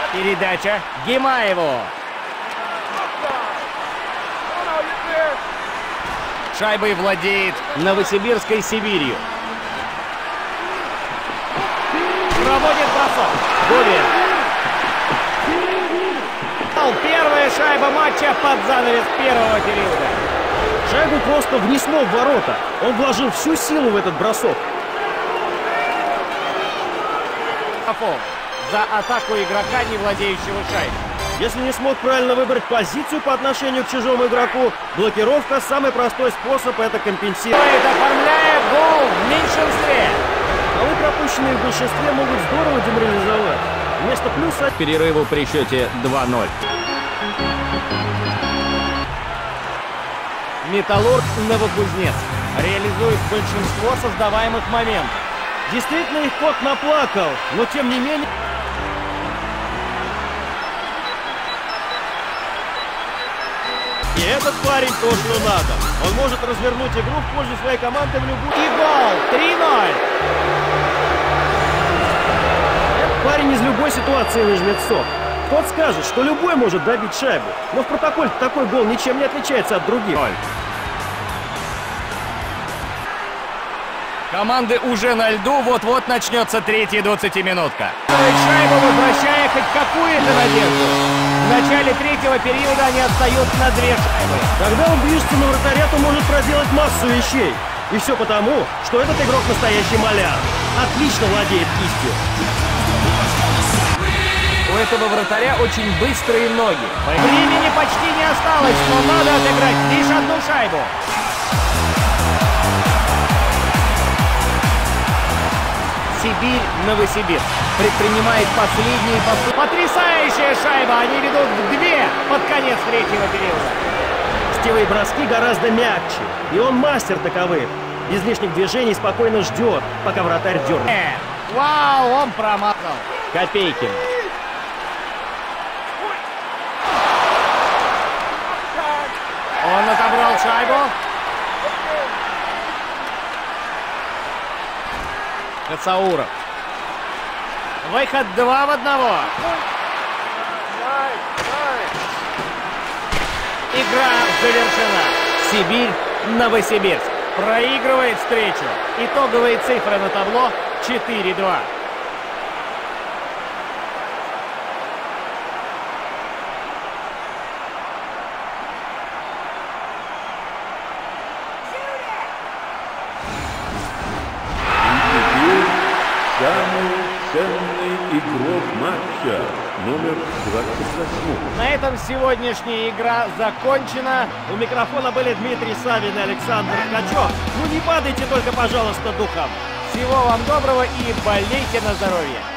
Передача Гимаеву. Шайбой владеет Новосибирской Сибирью. Проводит бросок. Губин. Первая шайба матча под занавес первого периода. Шайбу просто внесло в ворота. Он вложил всю силу в этот бросок. За атаку игрока, не владеющего шайбой. Если не смог правильно выбрать позицию по отношению к чужому игроку, блокировка – самый простой способ это компенсировать. Оформляя гол в меньшинстве. Голы, пропущенные в большинстве, могут здорово деморализовать. Вместо плюса к перерыву при счете 2-0. Металлург Новокузнецк реализует большинство создаваемых моментов. Действительно, их кот наплакал, но тем не менее... И этот парень то, что надо. Он может развернуть игру в пользу своей команды в любую... И гол! 3-0! Этот парень из любой ситуации выжмет сок. Тот скажет, что любой может добить шайбу. Но в протоколе такой гол ничем не отличается от других. Команды уже на льду, вот-вот начнется третья 20-минутка. Шайбу, возвращая хоть какую-то надежду. В начале третьего периода они отстают на 2 шайбы. Когда он движется на вратаря, то может проделать массу вещей. И все потому, что этот игрок настоящий маляр. Отлично владеет кистью. У этого вратаря очень быстрые ноги. Времени почти не осталось, но надо отыграть лишь одну шайбу. Сибирь, Новосибирск предпринимает последние поступки. Потрясающая шайба! Они ведут в 2 под конец третьего периода. Кистевые броски гораздо мягче, и он мастер таковых. Без лишних движений спокойно ждет, пока вратарь дернет. Вау, он промазал. Копейкин. Он отобрал шайбу. Кацауров. Выход 2 в 1. Игра завершена. Сибирь, Новосибирск проигрывает встречу. Итоговые цифры на табло 4-2. Самый ценный игрок матча, номер 28. На этом сегодняшняя игра закончена. У микрофона были Дмитрий Савин и Александр Ткачев. Ну не падайте только, пожалуйста, духом. Всего вам доброго и болейте на здоровье.